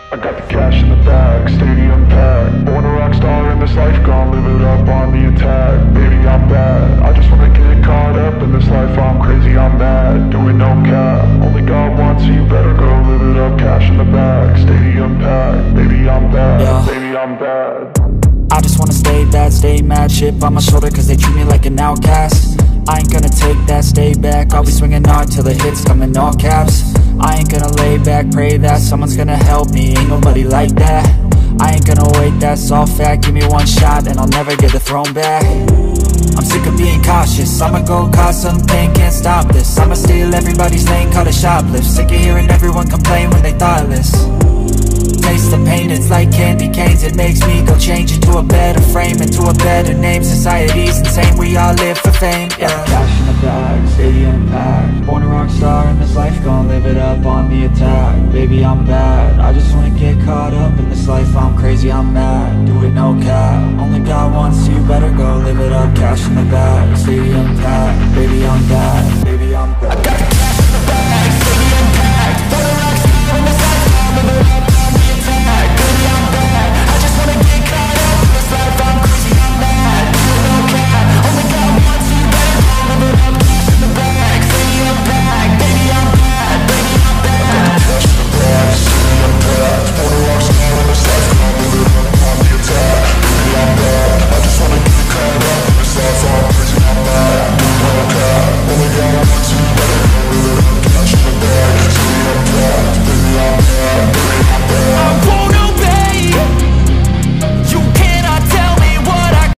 I got the cash in the bag, stadium packed. Born a rock star in this life, gon' live it up on the attack. Baby, I'm bad, I just wanna get caught up in this life. I'm crazy, I'm mad, doing no cap. Only God wants, so you better go live it up. Cash in the bag, stadium packed. Baby, I'm bad, yeah. Baby, I'm bad. I just wanna stay bad, stay mad. Chip on my shoulder cause they treat me like an outcast. I ain't gonna take that, stay back. I'll be swinging hard till the hits come in all caps. I ain't gonna lay back, pray that someone's gonna help me. Ain't nobody like that. I ain't gonna wait, that's all fact. Give me one shot and I'll never get the throne back. I'm sick of being cautious, I'ma go cause some pain, can't stop this. I'ma steal everybody's lane, call it shoplift. Sick of hearing everyone complain when they thoughtless. Taste the pain, it's like candy canes. It makes me go change into a better frame, into a better name. Society's insane, we all live for fame, yeah. Cash in the bag, stadium packed. Born a rock star in this life, gon' live it up on the attack. Baby, I'm bad, I just wanna get caught up in this life. I'm crazy, I'm mad, do it no cap. Only God wants, so you better go live it up. Cash in the bag, stadium packed. Baby, I'm bad.